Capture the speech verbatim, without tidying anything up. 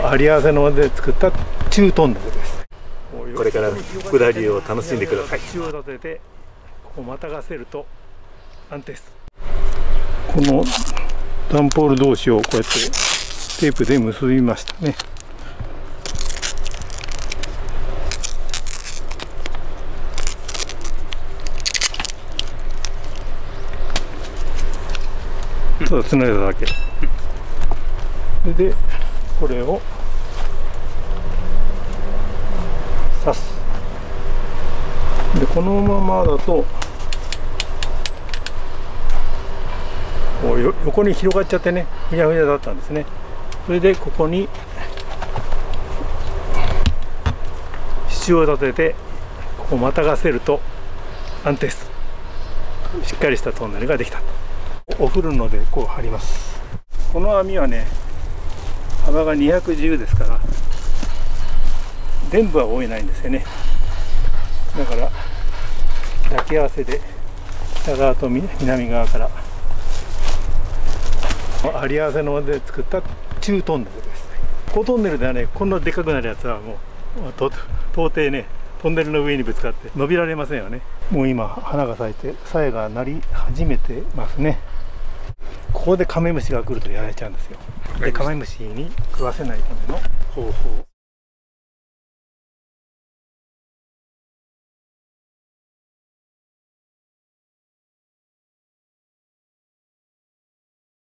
あり合わせので作った中トンネルです。 これから下りを楽しんでください。 土を立ててここまたがせると安定する。この段ポール同士をこうやってテープで結びましたね。ただつないだだけで、これを刺す。でこのままだとこうよ横に広がっちゃってね、ふにゃふにゃだったんですね。それでここに支柱を立ててここをまたがせると安定する、しっかりしたトンネルができたと。お振るのでこう張ります。この網はね、幅がにひゃくじゅうですから全部は覆えないんですよね。だから抱き合わせで北側と南側からあり合わせので作った中トンネルです。高トンネルではね、こんなでかくなるやつはもうと到底ね、トンネルの上にぶつかって伸びられませんよね。もう今花が咲いてさえが鳴り始めてますね。ここでカメムシが来るとやられちゃうんですよ。でカメムシに食わせないための方法